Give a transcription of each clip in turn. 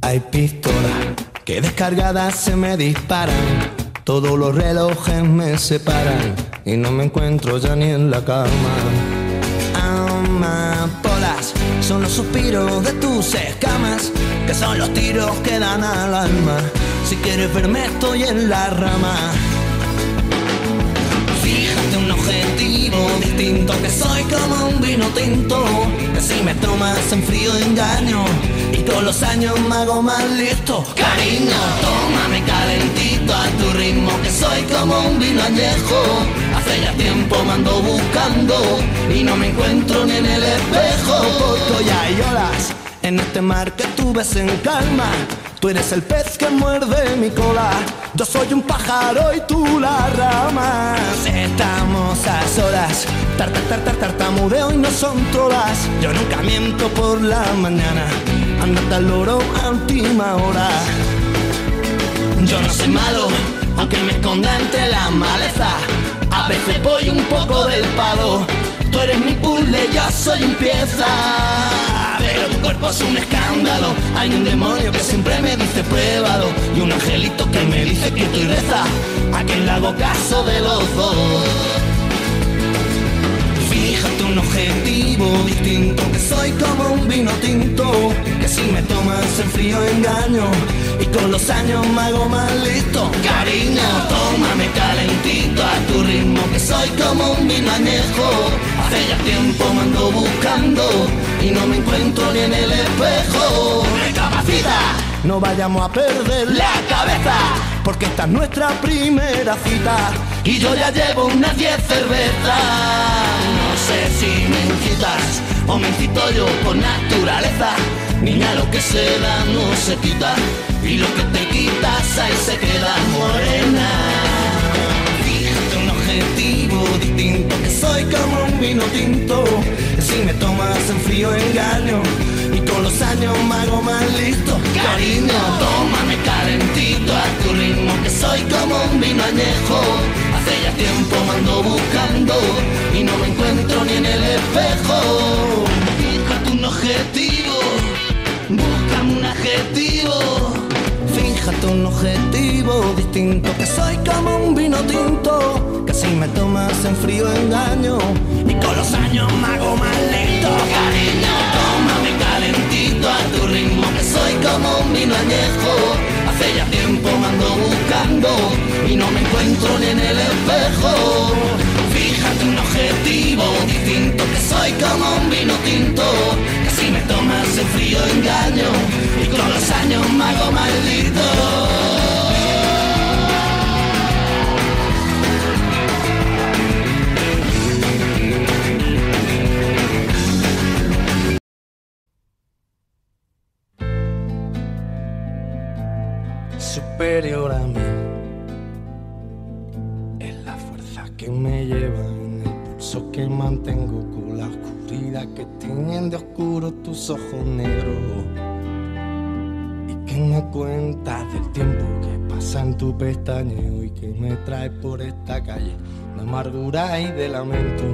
Hay pistolas que descargadas se me disparan, todos los relojes me separan y no me encuentro ya ni en la cama. Amapolas son los suspiros de tus escamas, que son los tiros que dan al alma. Si quieres verme estoy en la rama. Fíjate un objetivo distinto, que soy como un vino tinto, que si me tomas en frío engaño y con los años me hago más listo. Cariño, tómame calentito a tu ritmo, que soy como un vino añejo. Hace ya tiempo me ando buscando y no me encuentro ni en el espejo. Porque hoy hay olas en este mar que tú ves en calma. Tú eres el pez que muerde mi cola, yo soy un pájaro y tú la rama. Estamos a solas, tartamudeo y no son todas. Yo nunca miento por la mañana, andate al loro a última hora. Yo no soy malo, aunque me esconda entre la maleza. A veces voy un poco del palo. Tú eres mi puzzle, yo soy un pieza. Pero tu cuerpo es un escándalo. Hay un demonio que siempre me dice pruébalo, y un angelito que me dice que tú reza. A quien le hago caso de los dos. Fíjate un objetivo distinto, que soy como un vino tinto, que si me tomas en frío engaño y con los años me hago más listo. Cariño, tómame calentito a tu ritmo, que soy como un vino añejo. Hace ya tiempo me ando buscando y no me encuentro ni en el espejo. Recapacita, no vayamos a perder la cabeza, porque esta es nuestra primera cita y yo ya llevo unas 10 cervezas. No sé si me incitas o me incito yo por naturaleza. Niña, lo que se da no se quita, y lo que te quitas ahí se queda, morena. Fíjate un objetivo distinto, que soy como un vino tinto, que si me tomas en frío engaño y con los años me hago más listo. Cariño, tómame calentito a tu ritmo, que soy como un vino añejo. Hace ya tiempo me ando buscando y no me encuentro ni en el espejo. Fíjate un objetivo, búscame un adjetivo. Fíjate un objetivo distinto, que soy como un vino tinto, que si me tomas en frío engaño y con los años me hago más listo. Cariño, tómame calentito a tu ritmo, que soy como un vino añejo. Hace ya tiempo me ando buscando y no me encuentro ni en el espejo. Fíjate un objetivo distinto, que soy como un vino tinto, que si me tomas en frío engaño y con los años me hago maldito. Superior a mí es la fuerza que me lleva en el pulso que mantengo, con la oscuridad que tiñen de oscuro tus ojos negros. ¿Y qué me cuentas del tiempo que pasa en tu pestañeo y que me trae por esta calle de amargura y de lamento?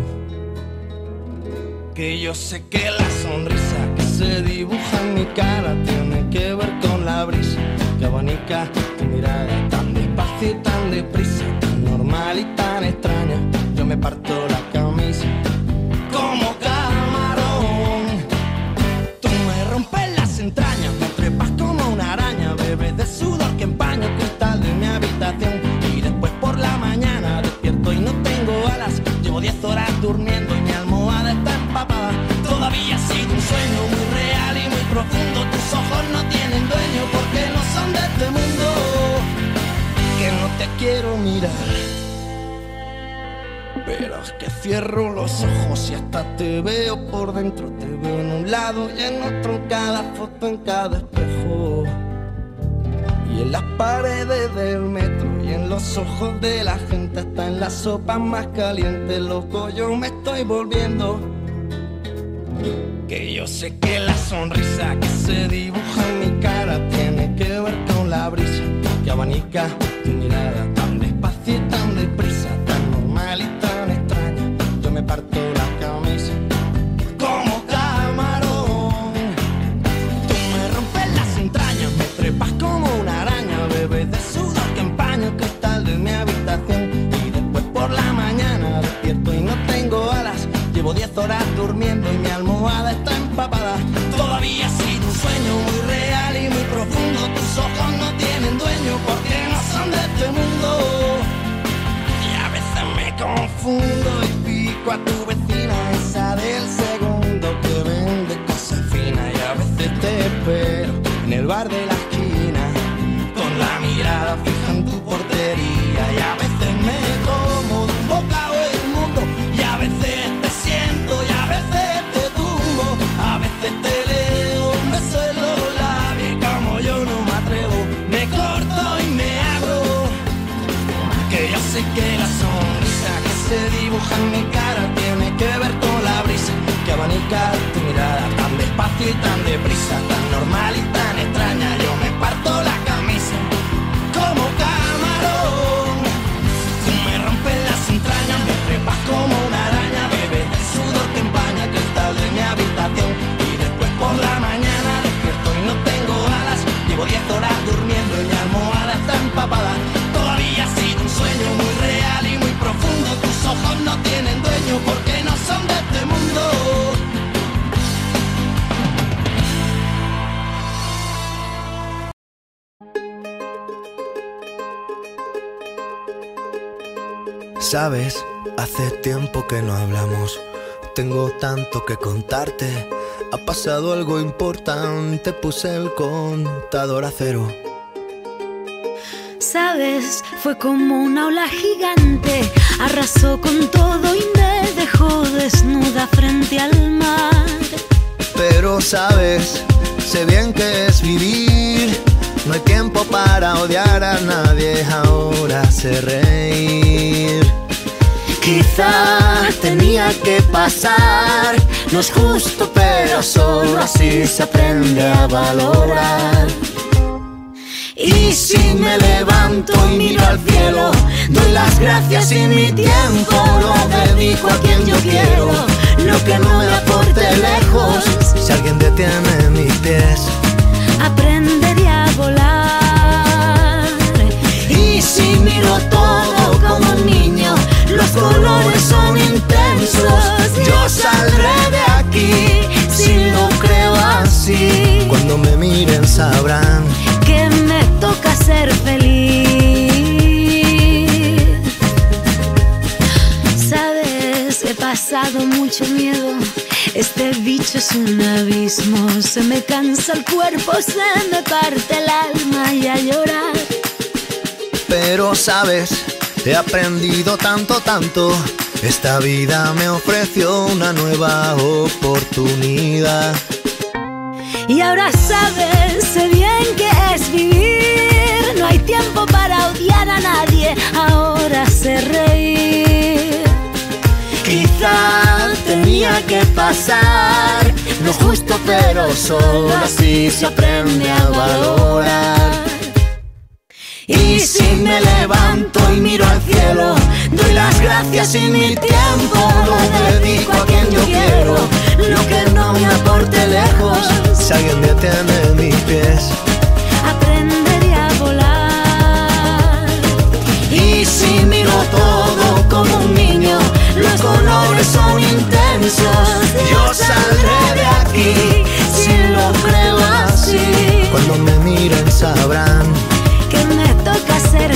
Que yo sé que la sonrisa que se dibuja en mi cara tiene que ver con la brisa que abanica tu mirada tan despacio y tan deprisa, tan normal y tan extraña. Yo me parto la camisa como camarón, tú me rompes las entrañas, me trepas como una araña, bebes de sudor que empaña el cristal de mi habitación. Y después por la mañana despierto y no tengo alas, llevo 10 horas durmiendo y mi almohada está empapada. Todavía sigue un sueño muy real y muy profundo, tus ojos no tienen dueño porque no son de este mundo, que no te quiero mirar, pero es que cierro los ojos y hasta te veo por dentro. Te veo en un lado y en otro, en cada foto, en cada espejo, y en las paredes del metro y en los ojos de la gente, hasta en la sopa más caliente. Loco, yo me estoy volviendo. Que yo sé que la sonrisa que se dibuja en mi cara tiene que ver con la brisa que abanica tu mirada tan despacio y tan deprisa, tan normal y tan extraña. Yo me parto la camisa como camarón, tú me rompes las entrañas, me profundo y pico a tu vecina, esa del segundo que vende cosas finas. Y a veces te espero en el bar de la esquina, con la mirada fija en tu portería. Y a veces me como de un bocado el mundo, y a veces te siento y a veces te tumbo. A veces te leo un beso en los labios y como yo no me atrevo, me corto y me abro. Que yo sé que la sonrisa que se dibuja en mi cara tiene que ver con la brisa que abanica tu mirada, tan despacio y tan deprisa, tan normal y tan extraña. Yo me parto la camisa como camarón, tú me rompes las entrañas, me trepas como una araña, bebes el sudor que empaña el cristal de mi habitación. Y después por la mañana despierto y no tengo alas, llevo 10 horas durmiendo y mi almohada está empapada. Todavía ha sido un sueño muy real y muy profundo, tus ojos no tienen dueño porque no son de este mundo. Sabes, hace tiempo que no hablamos, tengo tanto que contarte. Ha pasado algo importante, puse el contador a cero. Sabes, fue como una ola gigante, arrasó con todo y me dejó desnuda frente al mar. Pero sabes, sé bien que es vivir, no hay tiempo para odiar a nadie, ahora sé reír. Quizá tenía que pasar, no es justo pero solo así se aprende a valorar. Y si me levanto y miro al cielo, doy las gracias y mi tiempo lo dedico a quien yo quiero. Lo que no me aporte lejos, si alguien detiene mis pies, aprenderé a volar. Y si miro todo como un niño, los colores son intensos, yo saldré de aquí si lo creo así. Cuando me miren sabrán que me toca ser feliz. Sabes, he pasado mucho miedo, este bicho es un abismo, se me cansa el cuerpo, se me parte el alma y a llorar. Pero sabes, he aprendido tanto, tanto, esta vida me ofreció una nueva oportunidad. Y ahora sabes, sé bien que es vivir, no hay tiempo para odiar a nadie, ahora sé reír. Quizá tenía que pasar, no es justo pero solo así se aprende a valorar. Y si me levanto y miro al cielo, doy las gracias y mi tiempo lo dedico a quien yo quiero. Lo que no me aporte lejos, si alguien detiene mis pies, aprenderé a volar. Y si miro todo como un niño, los colores son intensos, yo saldré de aquí si lo creo así. Cuando me miren sabrán que me toca ser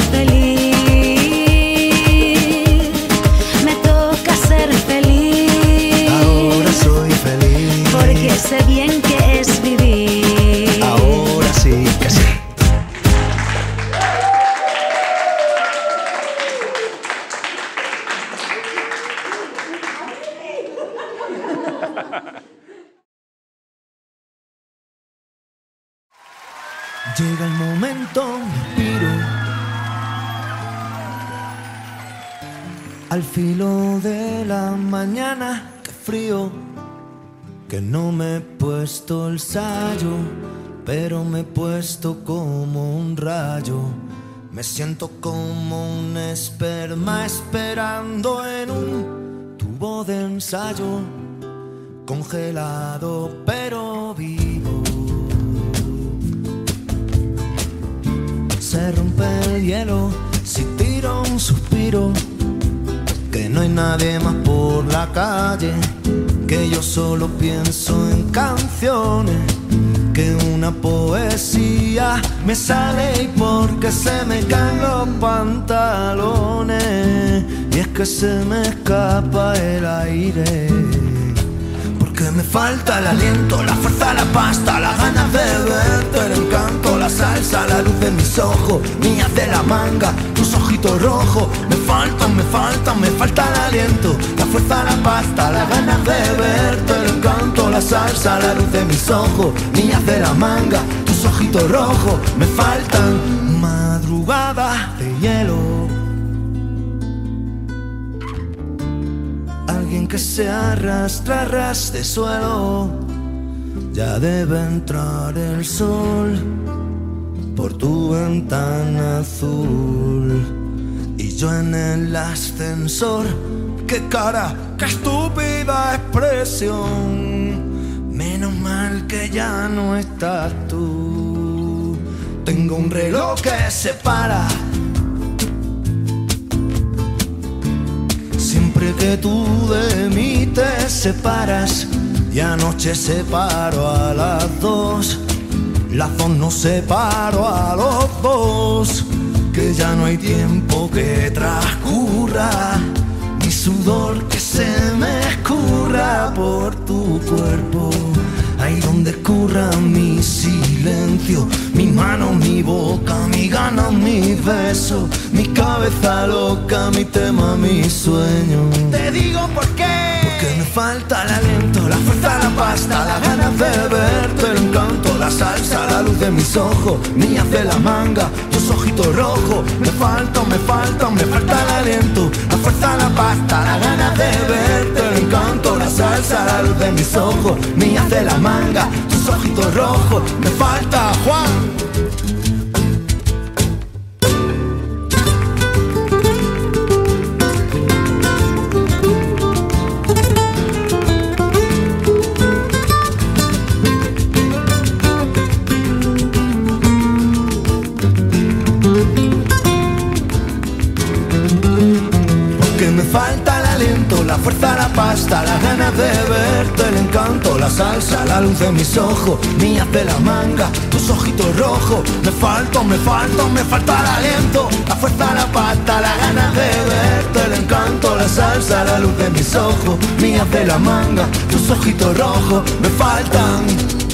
feliz, me toca ser feliz. Ahora soy feliz, porque sé bien que es vivir. Ahora sí que sí. Llega el momento, respiro, al filo de la mañana, qué frío, que no me he puesto el sayo, pero me he puesto como un rayo. Me siento como un esperma esperando en un tubo de ensayo, congelado pero vivo. Se rompe el hielo si tiro un suspiro, que no hay nadie más por la calle, que yo solo pienso en canciones, que una poesía me sale y porque se me caen los pantalones. Y es que se me escapa el aire. Porque me falta el aliento, la fuerza, la pasta, las ganas de verte, el encanto, la salsa, la luz de mis ojos, niñas de la manga, tus ojitos rojos. Me falta el aliento, la fuerza, la pasta, las ganas de verte, el encanto, la salsa, la luz de mis ojos, niñas de la manga, tus ojitos rojos. Me faltan madrugadas de hielo. Alguien que se arrastra a ras de suelo. Ya debe entrar el sol por tu ventana azul. Y yo en el ascensor. Qué cara, qué estúpida expresión. Menos mal que ya no estás tú. Tengo un reloj que se para siempre que tú de mí te separas. Y anoche separo a las 2, las 2 no separo a los 2. Que ya no hay tiempo que transcurra, ni sudor que se me escurra por tu cuerpo. Ahí donde escurra mi silencio, mi mano, mi boca, mi ganas, mi beso, mi cabeza loca, mi tema, mi sueño. Te digo por qué. Porque me falta el aliento, la fuerza, la pasta, las ganas de verte, el encanto, la salsa, la luz de mis ojos, niñas de la manga, tus ojitos rojos. Me falta el aliento, la fuerza, la pasta, las ganas de verte, el encanto, la salsa, la luz de mis ojos, niñas de la manga, tus ojitos rojos. Me falta Juan. Falta el aliento, la fuerza, la pasta, las ganas de verte, el encanto, la salsa, la luz de mis ojos, niñas de la manga, tus ojitos rojos. Me falta el aliento, la fuerza, la pasta, las ganas de verte, el encanto, la salsa, la luz de mis ojos, niñas de la manga, tus ojitos rojos. Me faltan.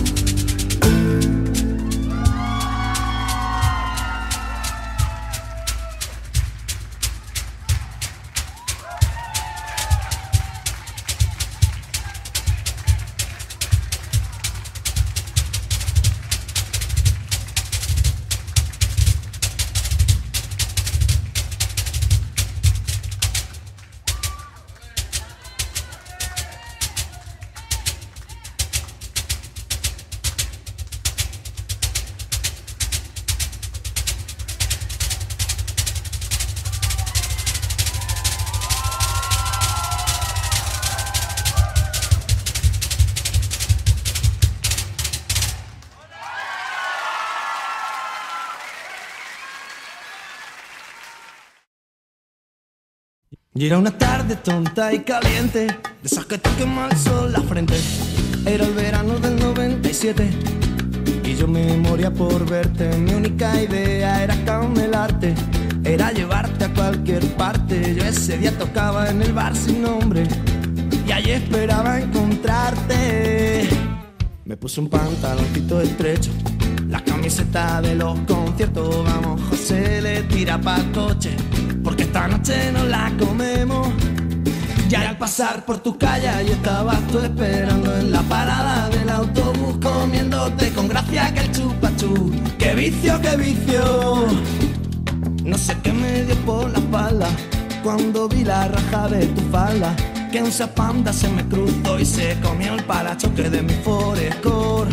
Y era una tarde tonta y caliente, de esas que te quema el sol la frente. Era el verano del 97 y yo me moría por verte. Mi única idea era camelarte, era llevarte a cualquier parte. Yo ese día tocaba en el bar sin nombre y allí esperaba encontrarte. Me puse un pantaloncito estrecho, la camiseta de los conciertos. Vamos, José, le tira pa'l coche, porque esta noche nos la comemos. Ya al pasar por tu calle, y estabas tú esperando en la parada del autobús, comiéndote con gracia que el chupachú. ¡Qué vicio, qué vicio! No sé qué me dio por la espalda cuando vi la raja de tu falda, que un zapanda se me cruzó y se comió el parachoque de mi Forescore.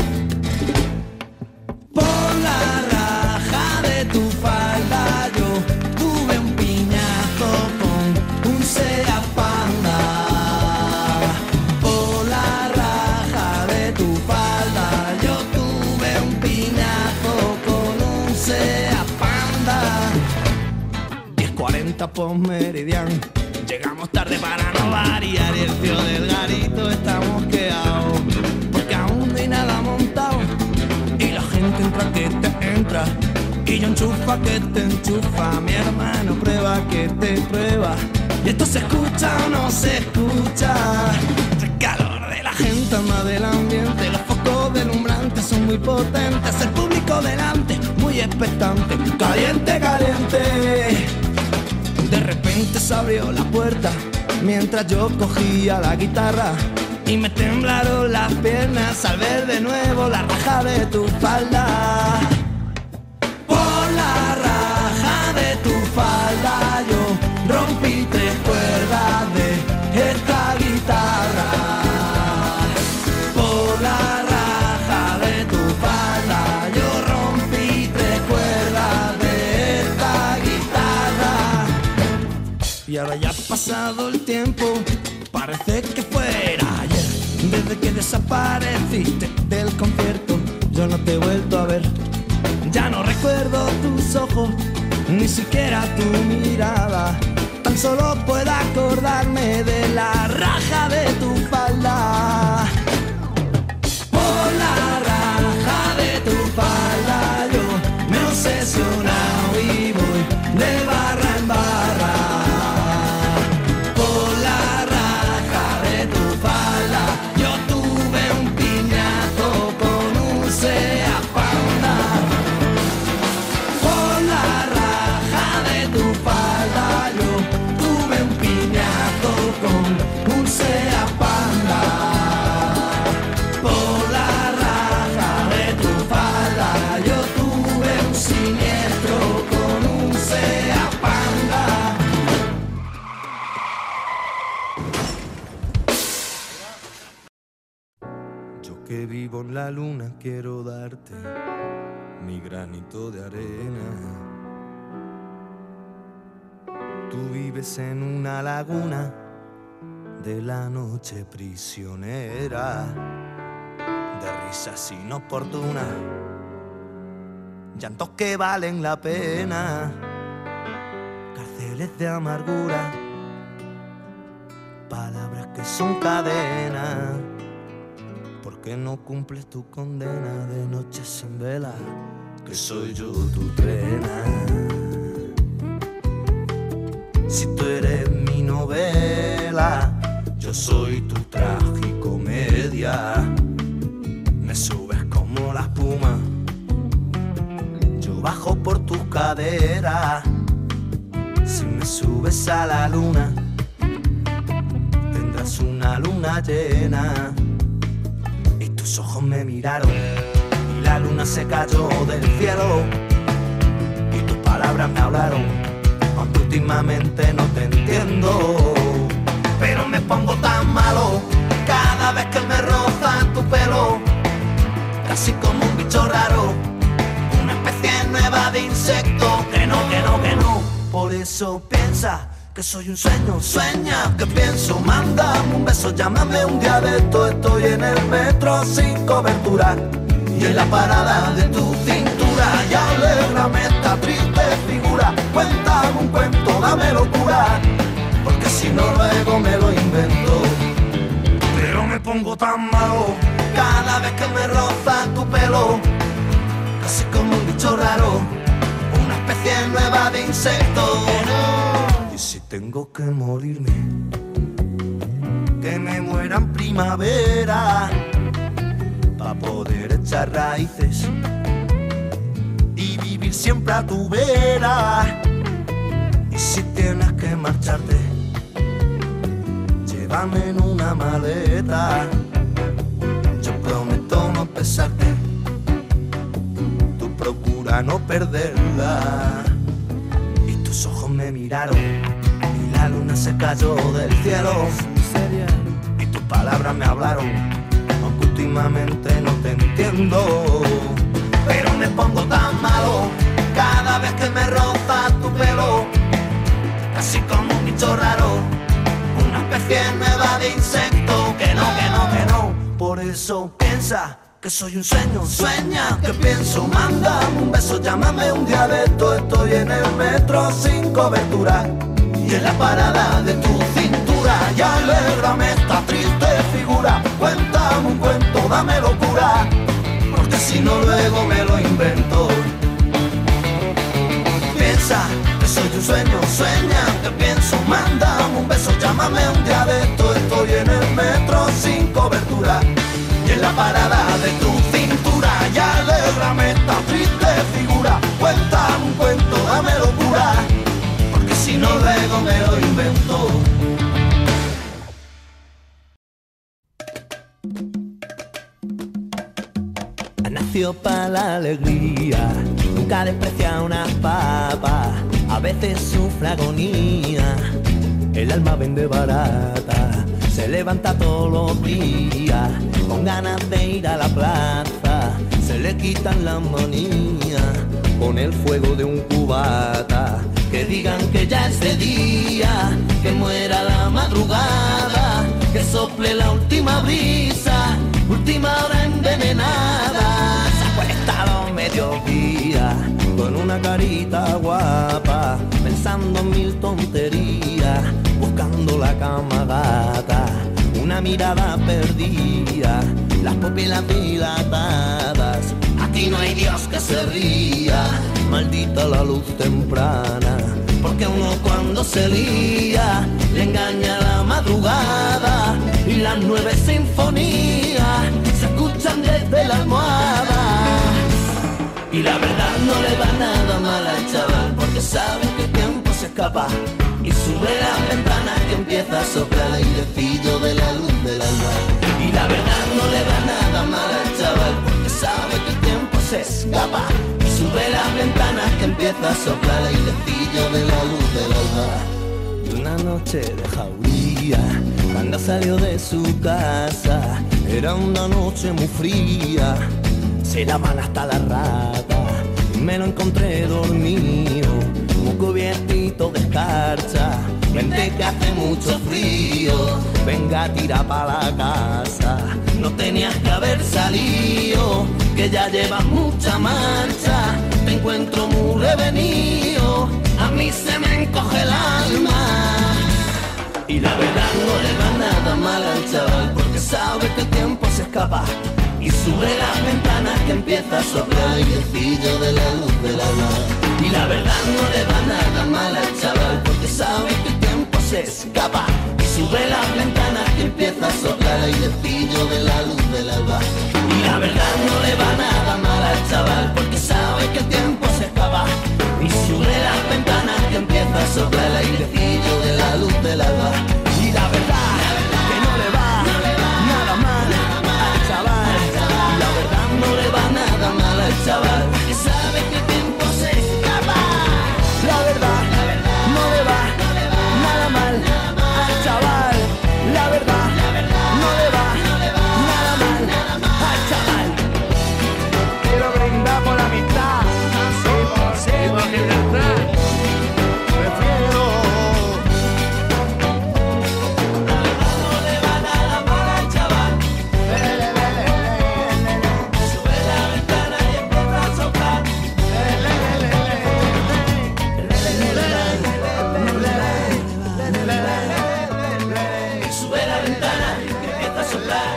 Por la raja de tu falda yo tuve un piñazo con un Seat Panda. Por la raja de tu falda yo tuve un piñazo con un Seat Panda. 10:40 por Meridian. Llegamos tarde para no variar y el tío del garito está mosqueado, porque aún no hay nada montado y la gente entra que te entra. Y yo enchufa que te enchufa, mi hermano prueba que te prueba. Y esto se escucha o no se escucha. El calor de la gente ama del ambiente, los focos deslumbrantes son muy potentes, el público delante muy expectante, caliente, caliente. De repente se abrió la puerta mientras yo cogía la guitarra y me temblaron las piernas al ver de nuevo la raja de tu falda. Por la raja de tu falda yo rompí 3 cuerdas de esta guitarra. Por la raja de tu falda yo rompí 3 cuerdas de esta guitarra. Y ahora ya ha pasado el tiempo, parece que fuera ayer. Desde que desapareciste del concierto yo no te he vuelto a ver. Ya no recuerdo tus ojos, ni siquiera tu mirada. Tan solo puedo acordarme de la raja de tu falda. Por la raja de tu falda yo me he obsesionado y voy de barra en barra. Por la raja de tu falda yo tuve un piñazo con un Seat Panda. Por la raja de tu falda yo tuve un piñazo con un Seat Panda. Por la raja de tu falda yo tuve un siniestro con un Seat Panda. Yo que vivo en la luna quiero darte mi granito de arena. Tú vives en una laguna de la noche prisionera, de risas inoportunas, llantos que valen la pena, cárceles de amargura, palabras que son cadenas. ¿Por qué no cumples tu condena de noches en vela? Que soy yo tu trena. Si tú eres mi novela, yo soy tu tragicomedia. Me subes como la espuma, yo bajo por tus caderas. Si me subes a la luna, tendrás una luna llena. Y tus ojos me miraron y la luna se cayó del cielo. Y tus palabras me hablaron, aunque últimamente no te entiendo. Pero me pongo tan malo cada vez que me roza tu pelo, casi como un bicho raro, una especie nueva de insecto. Que no, que no, que no. Por eso piensa que soy un sueño, sueña que pienso. Mándame un beso, llámame un día de esto. Estoy en el metro sin cobertura y en la parada de tu cintura. Y alégrame esta triste figura. Cuéntame un cuento, dame locura, porque si no luego me lo invento. Pero me pongo tan malo cada vez que me roza tu pelo, casi como un bicho raro, una especie nueva de insecto. Y si tengo que morirme, que me muera en primavera, pa' poder echar raíces y vivir siempre a tu vera. Y si tienes que marcharte, llévame en una maleta. Yo prometo no pesarte, tú procura no perderla. Y tus ojos me miraron y la luna se cayó del cielo. Y tus palabras me hablaron, aunque últimamente no te entiendo. Pero me pongo tan malo cada vez que me roza tu pelo, casi como un bicho raro, una especie nueva de insecto. Que no, que no, que no. Por eso piensa que soy un sueño, sueña que pienso. Mándame un beso, llámame un día de esto. Estoy en el metro sin cobertura y en la parada de tu cintura. Y alégrame esta triste figura. Cuéntame un cuento, dame locura, porque si no luego me lo invento. parada de tu cintura y alégrame esta triste figura. Cuéntame un cuento, dame locura, porque si no luego me lo invento. Nació para la alegría, nunca desprecia unas papas, a veces sufre agonía, el alma vende barata, se levanta todos los días, con ganas de ir a la plaza, se le quitan las manías, con el fuego de un cubata, que digan que ya es de día, que muera la madrugada, que sople la última brisa, última hora envenenada, se acuesta a los mediodías, con una carita guapa, pensando en mil tonterías, buscando la cama gata, una mirada perdida, las pupilas dilatadas, aquí no hay Dios que se ría, maldita la luz temprana, porque uno cuando se lía, le engaña la madrugada, y las 9 sinfonías se escuchan desde la almohada. Y la verdad no le va nada mal al chaval, porque sabe que el tiempo se escapa, y sube las ventanas que empieza a soplar el airecillo de la luz del alba. Y la verdad no le va nada mal al chaval, porque sabe que el tiempo se escapa, y sube las ventanas que empieza a soplar el airecillo de la luz del alba. Y una noche de jauría, cuando salió de su casa, era una noche muy fría, se lavan hasta la rata, y me lo encontré dormido, muy cubiertito de escarcha. Vente que hace mucho frío, venga tira pa' la casa, no tenías que haber salido, que ya llevas mucha marcha, te encuentro muy revenido, a mí se me encoge el alma. Y la verdad no le va nada mal al chaval, porque sabe que el tiempo se escapa, y sube las ventanas que empieza a soplar el airecillo de la luz del alba. Y la verdad no le va nada mal al chaval, porque sabe que el tiempo se escapa, y sube las ventanas que empieza a soplar el airecillo de la luz del alba. Y la verdad no le va nada mal al chaval, porque sabe que el tiempo se escapa, y sube las ventanas que empieza a soplar el airecillo de la luz del alba. Y la verdad que no le va nada mal al chaval, la verdad no le va nada mal al chaval, porque sabe que el tiempo se escapa. La verdad no le va nada mal al chaval, la verdad no le va nada mal al chaval. Quiero brindar por la amistad, sí, por libertad. Prefiero. No le va nada mal al chaval. Sube la ventana y empieza a soplar. Sube la ventana y empieza a soplar.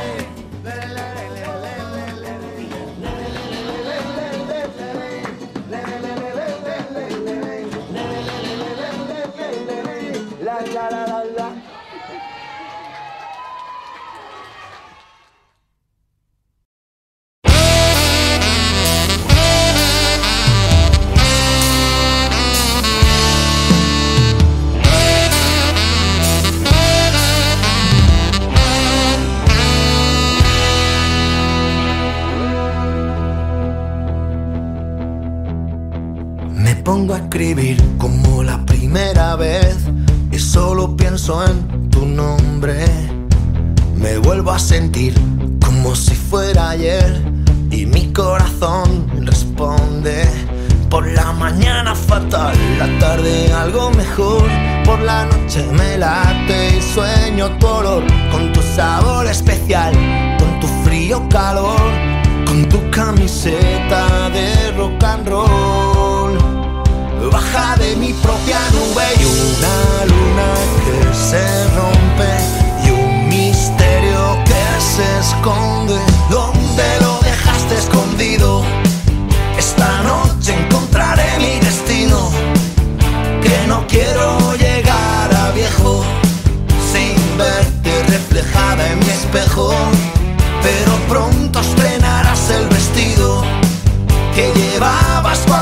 Me pongo a escribir como la primera vez y solo pienso en tu nombre. Me vuelvo a sentir como si fuera ayer y mi corazón responde. Por la mañana fatal, la tarde algo mejor, por la noche me late y sueño tu olor, con tu sabor especial, con tu frío calor, con tu camiseta de rock and roll. Baja de mi propia nube y una luna que se rompe y un misterio que se esconde. ¿Dónde lo dejaste escondido? Esta noche encontraré mi destino, que no quiero llegar a viejo sin verte reflejada en mi espejo, pero pronto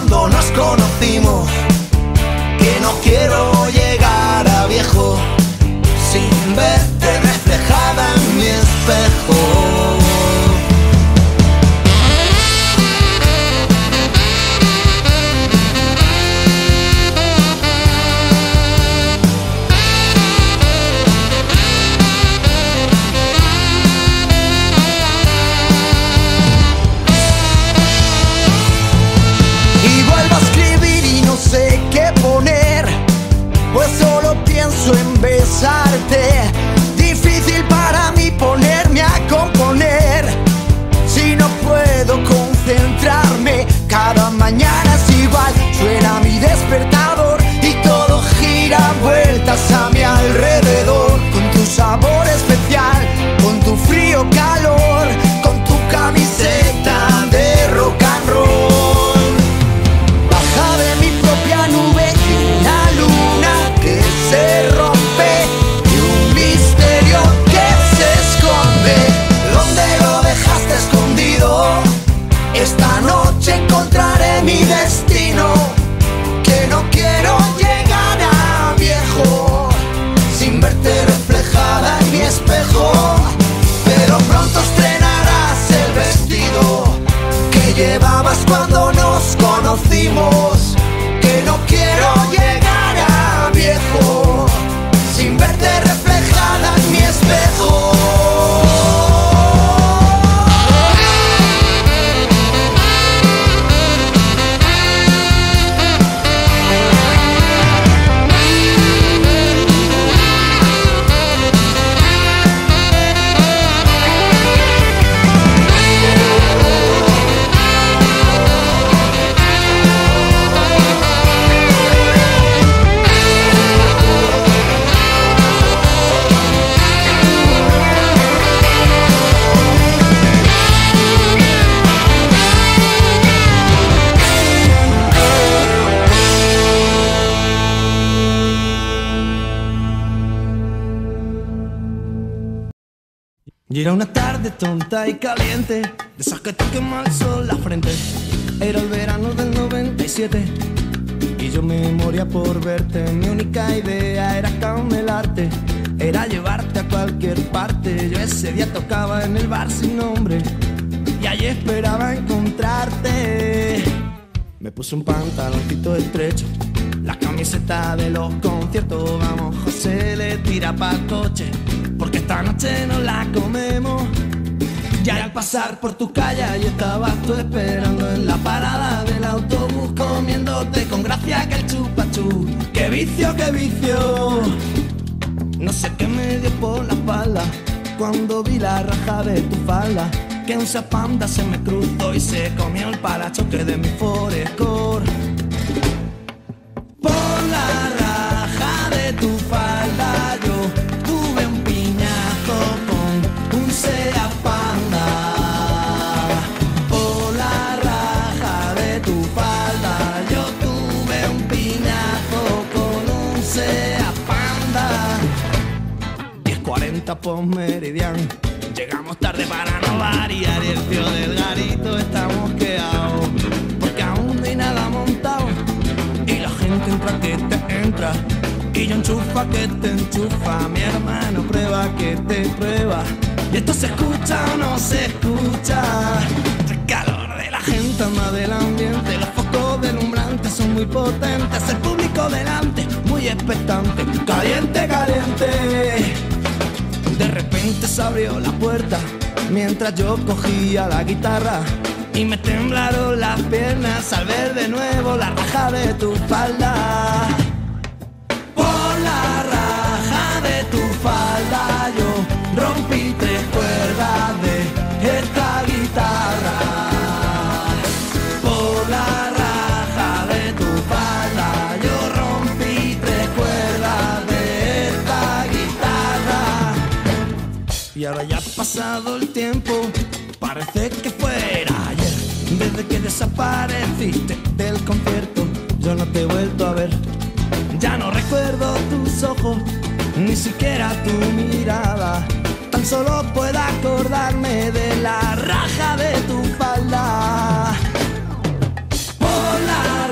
cuando nos conocimos, que no quiero llegar a viejo sin verte reflejada en mi espejo. Y vuelvo a escribir y no sé qué poner, pues solo pienso en besarte. Difícil para mí ponerme a componer si no puedo concentrarme. Cada mañana es igual, suena mi despertador y todo gira vueltas a mi alrededor. Con tu sabor especial, con tu frío calor, con tu camiseta de rock and roll. Baja de mi propia nube y una luna que se rompe y un misterio que se esconde. ¿Dónde lo dejaste escondido? Esta noche encontraré mi destino, que no quiero llegar a viejo sin verte reflejada en mi espejo. Pero pronto estrenarás el vestido que llevabas cuando nos conocimos, que no quiero llegar a viejo sin verte reflejada en mi espejo. Y era una tarde tonta y caliente, de esas que te quema el sol la frente. Era el verano del 97 y yo me moría por verte. Mi única idea era camelarte, era llevarte a cualquier parte. Yo ese día tocaba en el bar sin nombre y allí esperaba encontrarte. Me puse un pantaloncito estrecho, la camiseta de los conciertos. Vamos, José, le tira pa'l coche, porque esta noche nos la comemos. Y al pasar por tu calle, ahí estabas tú esperando en la parada del autobús, comiéndote con gracia aquel chupachú. ¡Qué vicio, qué vicio! No sé qué me dio por la espalda cuando vi la raja de tu falda, que un zapanda se me cruzó y se comió el parachoque de mi Forescore. Por la raja de tu falda yo tuve un piñazo con un Seat Panda. Por la raja de tu falda yo tuve un piñazo con un Seat Panda. 10:40 por Meridian, llegamos tarde para no variar y el tío del garito está mosqueado, porque aún no hay nada montado y la gente entra que te entra y yo enchufa que te enchufa. Mi hermano prueba que te prueba y esto se escucha o no se escucha. El calor de la gente anda del ambiente, los focos deslumbrantes son muy potentes, el público delante muy expectante, caliente, caliente. De repente se abrió la puerta mientras yo cogía la guitarra y me temblaron las piernas al ver de nuevo la raja de tu falda. Por la raja de tu falda yo rompí 3 cuerdas de esta guitarra. Por la raja de tu falda yo rompí 3 cuerdas de esta guitarra. Y ahora ya ha pasado el tiempo, parece que fuera ayer, desde que desapareciste del concierto. Yo no te he vuelto a ver, ya no recuerdo tus ojos, ni siquiera tu mirada. Tan solo puedo acordarme de la raja de tu falda. Por la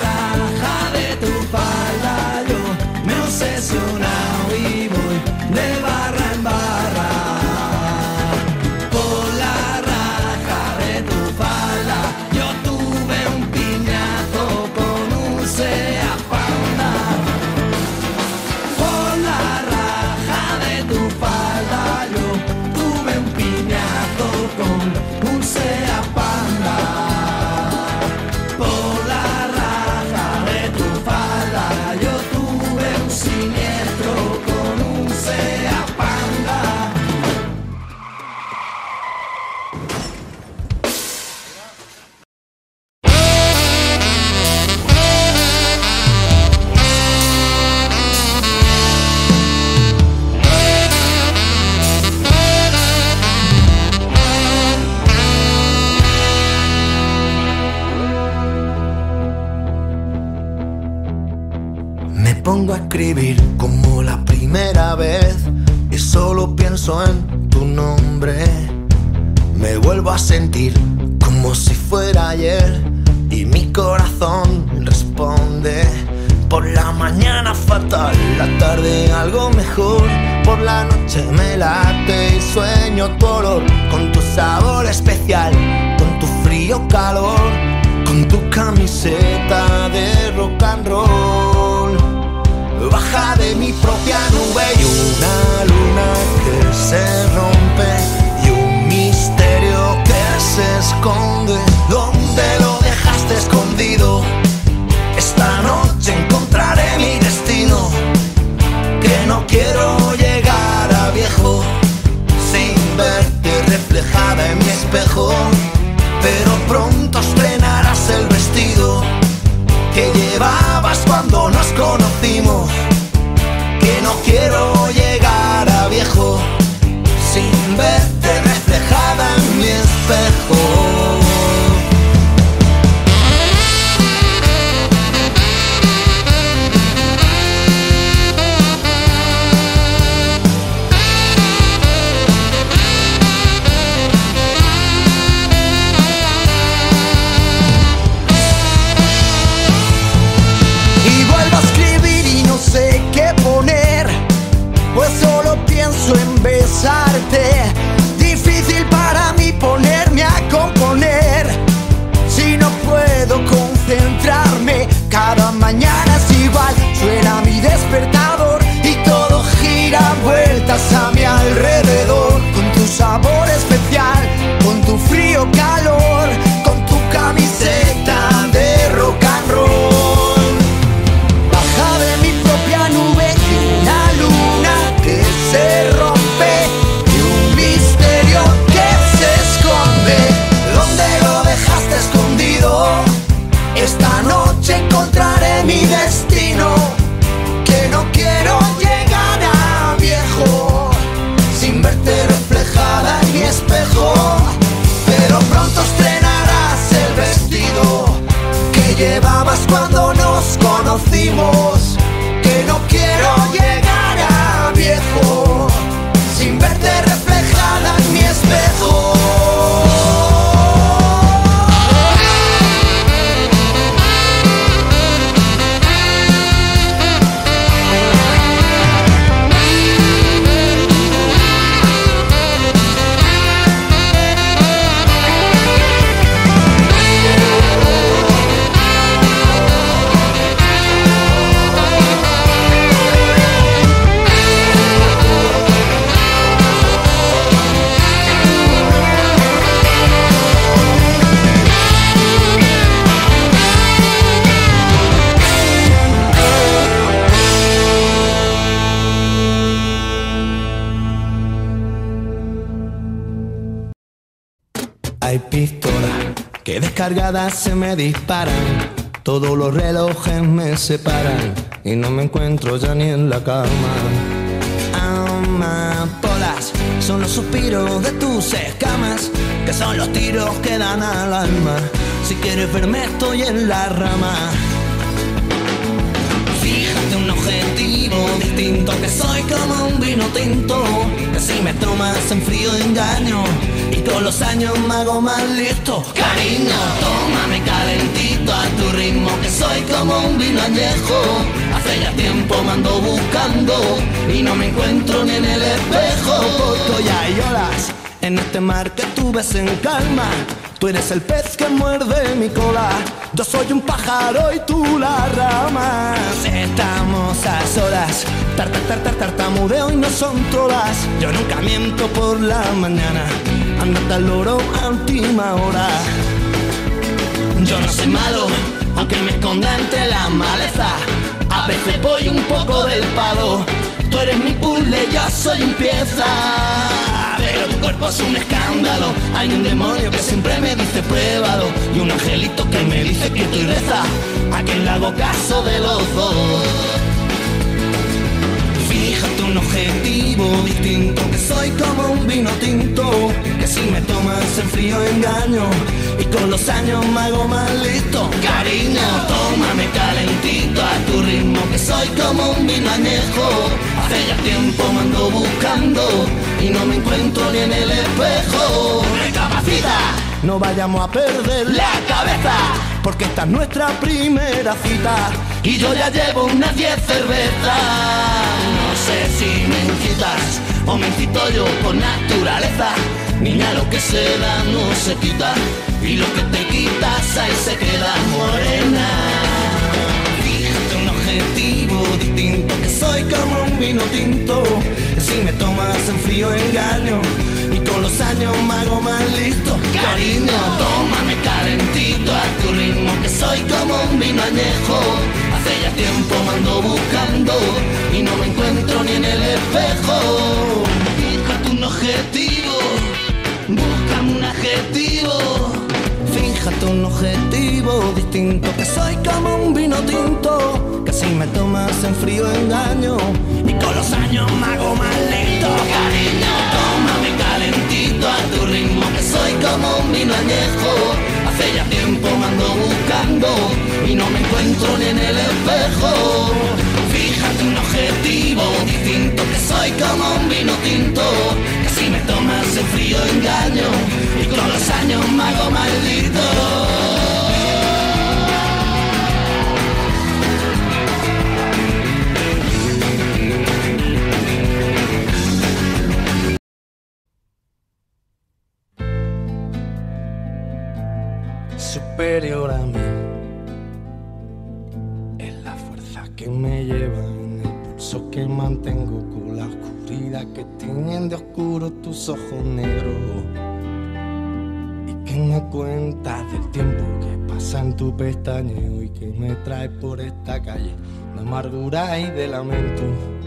pongo a escribir como la primera vez y solo pienso en tu nombre. Me vuelvo a sentir como si fuera ayer y mi corazón responde. Por la mañana fatal, la tarde algo mejor. Por la noche me late y sueño tu olor, con tu sabor especial, con tu frío calor, con tu camiseta de rock and roll. Baja de mi propia nube y una luna que se rompe y un misterio que se esconde. ¿Dónde lo dejaste escondido? Esta noche encontraré mi destino, que no quiero llegar a viejo sin verte reflejada en mi espejo. Pero pronto estrenarás el vestido que llevabas cuando nos conocimos, que no quiero llegar a viejo sin verte reflejada en mi espejo. Pues solo pienso en besarte. Difícil para mí ponerme a componer si no puedo concentrarme. Cada mañana es igual, suena mi despertador y todo gira vueltas a mi alrededor. Con tu sabor especial, con tu frío calor, con tu camiseta de rock and roll. Baja de mi propia nube y una luna que se rompe y un misterio que se esconde. ¿Dónde lo dejaste escondido? Esta noche encontraré mi destino, que no quiero llegar a viejo sin verte reflejada en mi espejo. Pero pronto estrenarás el vestido que llevabas cuando nos conocimos, que no quiero llegar a viejo sin verte reflejada en mi espejo. Hay pistolas que descargadas se me disparan, todos los relojes me separan y no me encuentro ya ni en la cama. Amapolas son los suspiros de tus escamas, que son los tiros que dan al alma. Si quieres verme estoy en la rama. Fíjate un objetivo distinto, que soy como un vino tinto, que si me tomas en frío engaño y con los años me hago más listo. Cariño, tómame calentito a tu ritmo, que soy como un vino añejo. Hace ya tiempo me ando buscando y no me encuentro ni en el espejo. Porque ya hay olas en este mar que tú ves en calma. Tú eres el pez que muerde mi cola, yo soy un pájaro y tú la rama. Estamos a solas, tartamudeo y no son trolas. Yo nunca miento por la mañana, ándate al loro a última hora. Yo no soy malo, aunque me esconda entre la maleza. A veces voy un poco del palo, tú eres mi puzzle, yo soy un pieza. Pero tu cuerpo es un escándalo, hay un demonio que siempre me dice pruébalo, y un angelito que me dice que tú reza, a quien le hago caso de los dos. Fíjate un objetivo distinto, que soy como un vino tinto, que si me tomas en frío engaño y con los años me hago más listo. Cariño, tómame calentito a tu ritmo, que soy soy como un vino añejo. Hace ya tiempo me ando buscando y no me encuentro ni en el espejo. Recapacita, no vayamos a perder la cabeza, porque esta es nuestra primera cita y yo ya llevo unas 10 cervezas. No sé si me incitas o me incito yo por naturaleza. Niña, lo que se da no se quita y lo que te quitas ahí se queda morena. Fíjate un objetivo distinto, que soy como un vino tinto, que si me tomas en frío engaño y con los años me hago más listo. Cariño, tómame calentito a tu ritmo, que soy como un vino añejo. Hace ya tiempo me ando buscando y no me encuentro ni en el espejo. Fíjate un objetivo, búscame un adjetivo. Fíjate un objetivo distinto, que soy como un vino tinto, que si me tomas en frío engaño y con los años me hago más lento. Cariño, tómame calentito a tu ritmo, que soy como un vino añejo. Hace ya tiempo me ando buscando y no me encuentro ni en el espejo. Fíjate un objetivo distinto, que soy como un vino tinto, que si me tomas en frío engaño y con los años me hago maldito. Superior a mí es la fuerza que me lleva en el pulso que mantengo, con la oscuridad que tiñen de oscuro tus ojos negros, y que me cuentas del tiempo que pasa en tu pestañeo y que me trae por esta calle de amargura y de lamento.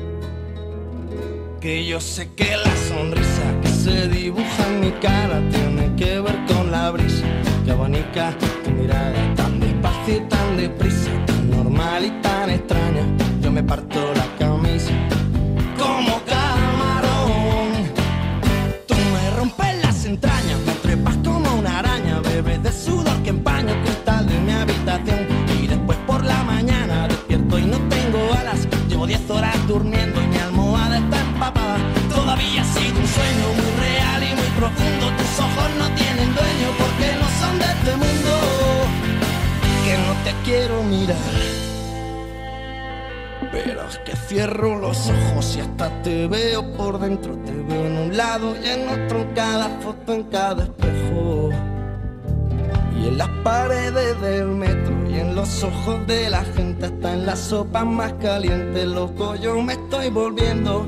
Que yo sé que la sonrisa que se dibuja en mi cara tiene que ver con la brisa que abanica tu mirada tan despacio y tan deprisa, tan normal y tan extraña. Yo me parto la camisa como camarón, tú me rompes las entrañas, me trepas como una araña, bebes de sudor que empaña el cristal de mi habitación. Y después por la mañana despierto y no tengo alas, llevo 10 horas durmiendo y mi almohada está empapada. Todavía ha sido un sueño muy real y muy profundo, tus ojos no tienen dueño porque no son de este mundo, que no te quiero mirar, pero es que cierro los ojos y hasta te veo por dentro. Te veo en un lado y en otro, en cada foto, en cada espejo, y en las paredes del metro y en los ojos de la gente, hasta en la sopa más caliente. Loco, yo me estoy volviendo.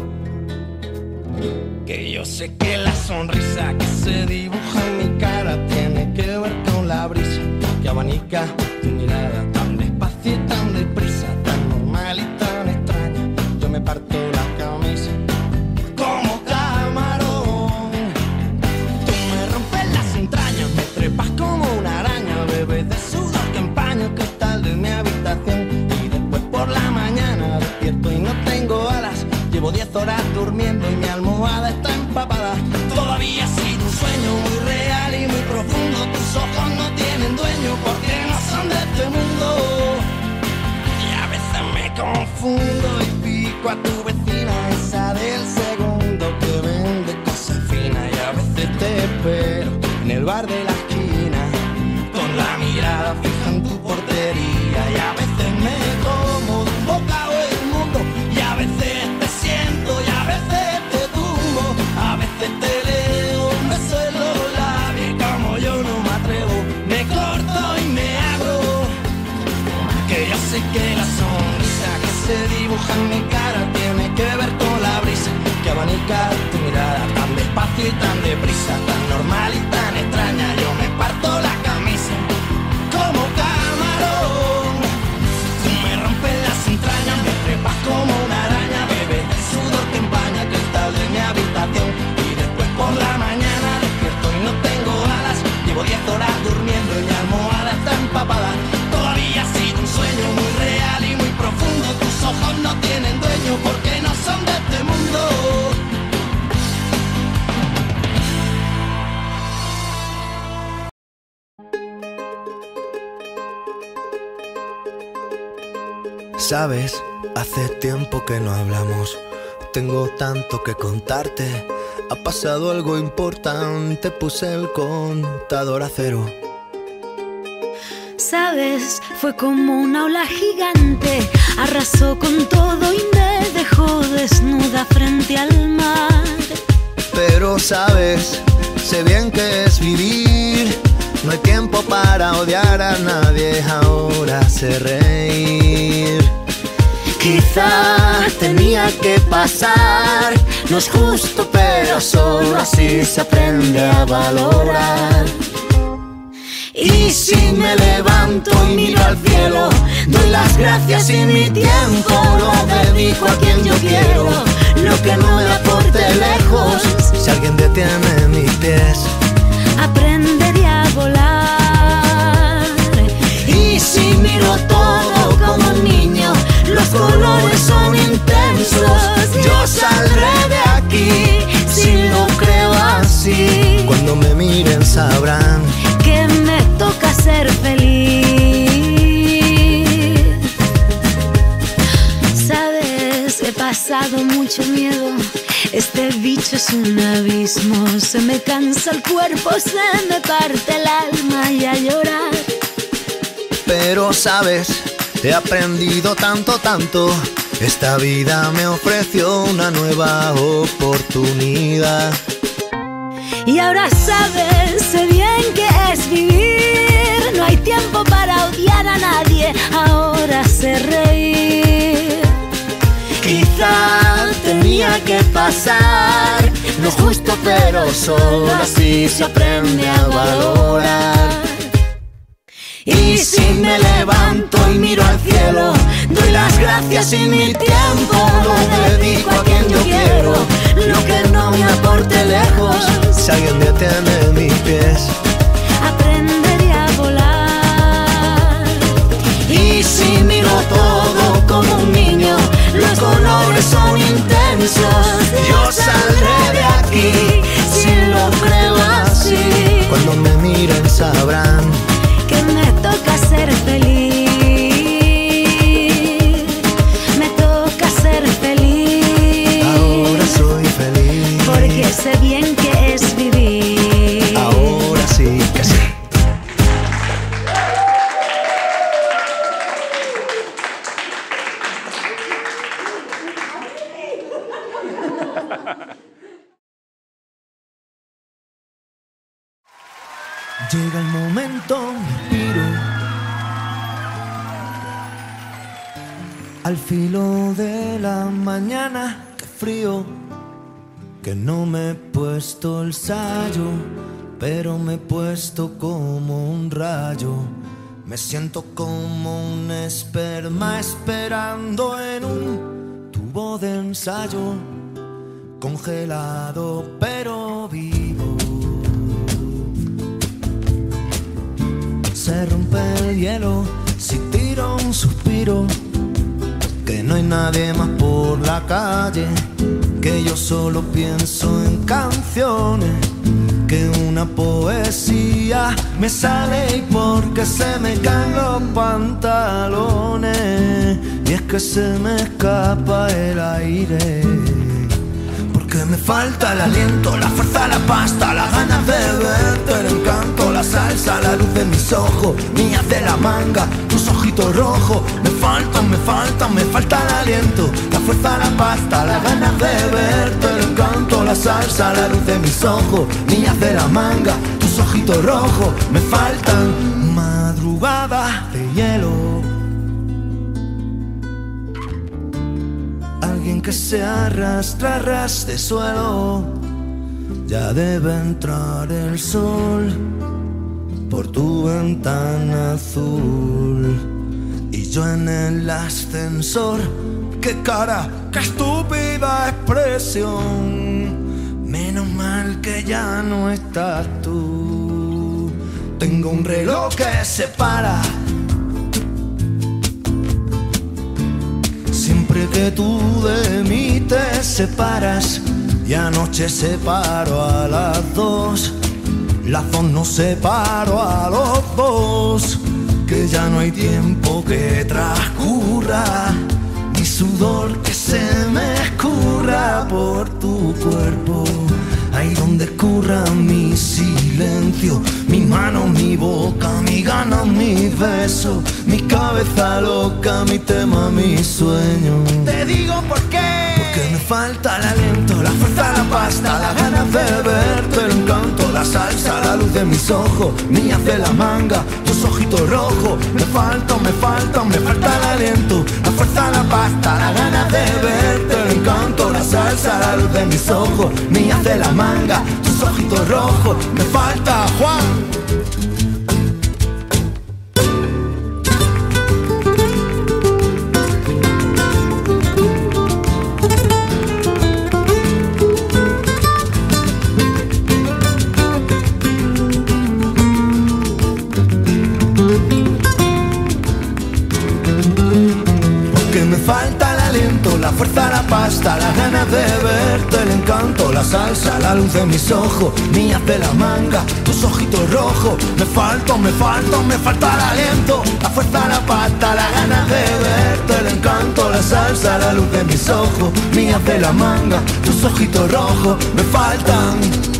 Que yo sé que la sonrisa que se dibuja en mi cara tiene que ver con la brisa que abanica tu mirada tan despacio y tan deprisa, tan normal y tan extraña. Yo me parto la camisa como camarón, tú me rompes las entrañas, me trepas como una araña, bebes de sudor que empaña el cristal de mi habitación. Y después por la mañana despierto y no tengo alas, llevo 10 horas durmiendo y mi almohada está empapada. Todavía ha sido un sueño muy real y muy profundo, tus ojos no tienen dueño porque no son de este mundo. Y a veces me confundo y pico a tu vecina, esa del segundo que vende cosas finas. Y a veces te espero en el bar de la esquina con la mirada fija en tu portería. Y a veces me como de un bocado el mundo, y a veces te siento y a veces te tumbo, a veces te leo un beso en los labios y como yo no me atrevo me corto y me abro. Que yo sé que la sonrisa que se dibuja en mi cara tiene que ver con la brisa que abanica tu mirada tan despacio y tan deprisa, tan normal y tan extraña. Yo me parto la camisa como camarón, tú me rompes las entrañas, me trepas como una araña, bebes el sudor que empaña el cristal de mi habitación. Y después por la mañana despierto y no tengo alas, llevo 10 horas durmiendo y mi almohada está empapada. Todavía ha sido un sueño muy real y muy profundo, tus ojos no tienen dueño porque no son de este mundo. Sabes, hace tiempo que no hablamos. Tengo tanto que contarte. Ha pasado algo importante. Puse el contador a cero. Sabes, fue como una ola gigante. Arrasó con todo y me dejó desnuda frente al mar. Pero sabes, sé bien que es vivir. No hay tiempo para odiar a nadie. Ahora sé reír. Quizás tenía que pasar. No es justo, pero solo así se aprende a valorar. Y si me levanto y miro al cielo, doy las gracias y mi tiempo lo dedico a quien yo quiero. Lo que no me aporte lejos. Si alguien detiene mis pies, aprenderé a volar. Y si miro todo como un niño, los colores son intensos. Yo saldré de aquí si lo creo así. cuando me miren sabrán que me toca ser feliz. Sabes, he pasado mucho miedo. Este bicho es un abismo. Se me cansa el cuerpo, se me parte el alma y a llorar. Pero sabes, he aprendido tanto, tanto. Esta vida me ofreció una nueva oportunidad. Y ahora sabes, sé bien que es vivir. No hay tiempo para odiar a nadie. Ahora sé reír. Quizá tenía que pasar. No es justo, pero solo así se aprende a valorar. Y si me levanto y miro al cielo, doy las gracias y mi tiempo lo dedico a quien yo quiero. Lo que no me aporte lejos. Si alguien detiene mis pies, aprenderé a volar. Y si miro todo como un niño, los colores son intensos. Yo saldré de aquí si lo creo así. cuando me miren sabrán que me toca ser feliz. Me toca ser feliz. ahora soy feliz. Porque sé bien que es vivir. Ahora sí que sí. Llega el momento, me inspiro. Al filo de la mañana, qué frío. Que no me he puesto el sayo, pero me he puesto como un rayo. Me siento como un esperma esperando en un tubo de ensayo. Congelado pero vivo. Se rompe el hielo si tiro un suspiro. Que no hay nadie más por la calle. Que yo solo pienso en canciones. Que una poesía me sale y porque se me caen los pantalones. Y es que se me escapa el aire. Porque me falta el aliento, la fuerza, la pasta, las ganas de verte, el encanto, la salsa, la luz de mis ojos, niñas de la manga, tus ojitos rojos. Me falta el aliento, la fuerza, la pasta, las ganas de verte, el encanto, la salsa, la luz de mis ojos, niñas de la manga, tus ojitos rojos. Me faltan madrugadas de hielo. Alguien que se arrastra a ras de suelo. Ya debe entrar el sol por tu ventana azul. Y yo en el ascensor. ¡Qué cara! ¡Qué estúpida expresión! Menos mal que ya no estás tú. Tengo un reloj que se para siempre que tú de mí te separas. Y anoche separo a las 2. Las 2 no separo a los 2. Que ya no hay tiempo que transcurra. por tu cuerpo, ahí donde curra mi silencio, mi mano, mi boca, mi gana, mi beso, mi cabeza loca, mi tema, mi sueño. Te digo por qué. Porque me falta el aliento, la fuerza, la pasta, las ganas de verte, el encanto, la salsa, la luz de mis ojos, mías de la manga, tus ojitos rojos. Me falta el aliento, la fuerza, la pasta, las ganas de verte, el encanto, la salsa, la luz de mis ojos, mías de la manga, tus ojitos rojos. Me falta Juan. Falta el aliento, la fuerza, la pasta, las ganas de verte, el encanto, la salsa, la luz de mis ojos, mías de la manga, tus ojitos rojos. Me falta el aliento, la fuerza, la pasta, las ganas de verte, el encanto, la salsa, la luz de mis ojos, mías de la manga, tus ojitos rojos. Me faltan.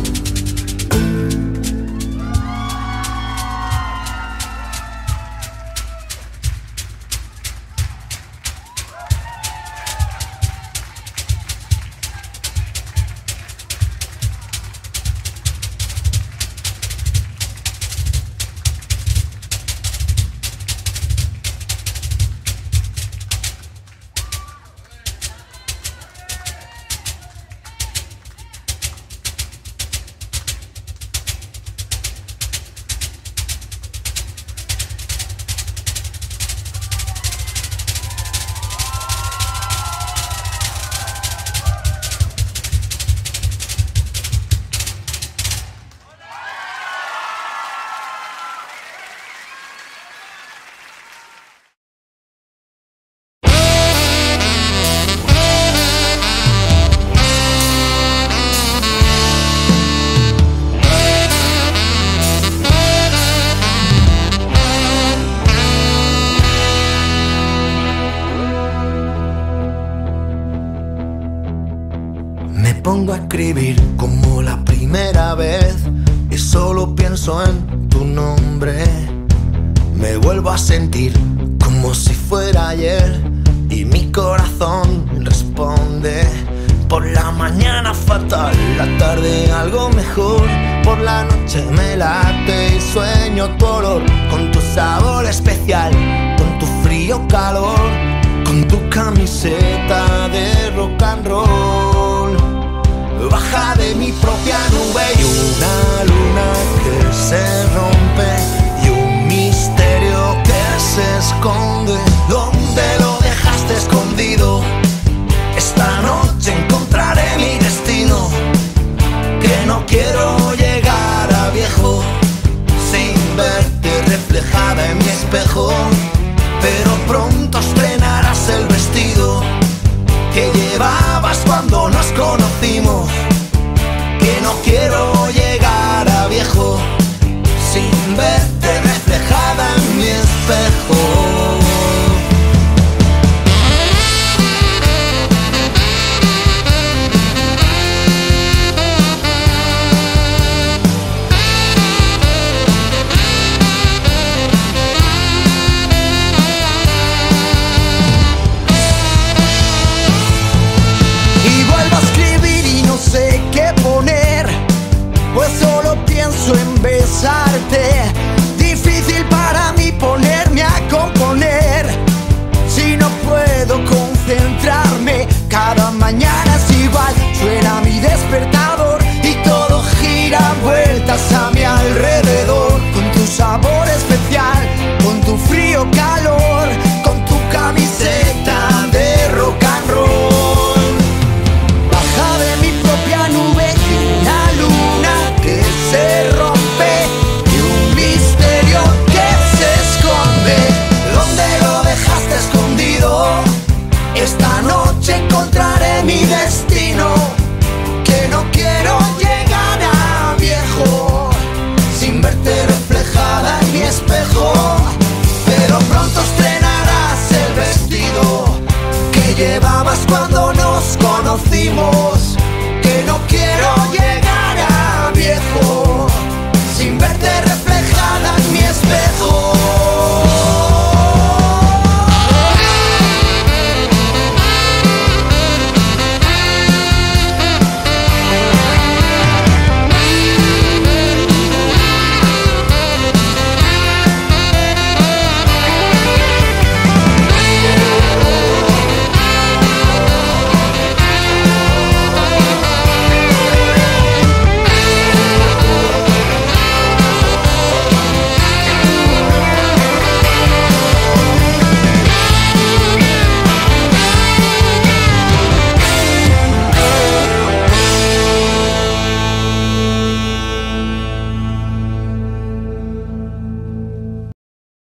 Pongo a escribir como la primera vez y solo pienso en tu nombre. Me vuelvo a sentir como si fuera ayer y mi corazón responde. Por la mañana fatal, la tarde algo mejor, por la noche me late y sueño tu olor, con tu sabor especial, con tu frío calor, con tu camiseta de rock and roll. Baja de mi propia nube y una luna que se rompe y un misterio que se esconde. ¿Dónde lo dejaste escondido? Esta noche encontraré mi destino, que no quiero llegar a viejo sin verte reflejada en mi espejo. Pero pronto estrenarás el vestido que llevabas cuando nos conocimos, que no quiero llegar a viejo sin verte reflejada en mi espejo. Pues solo pienso en besarte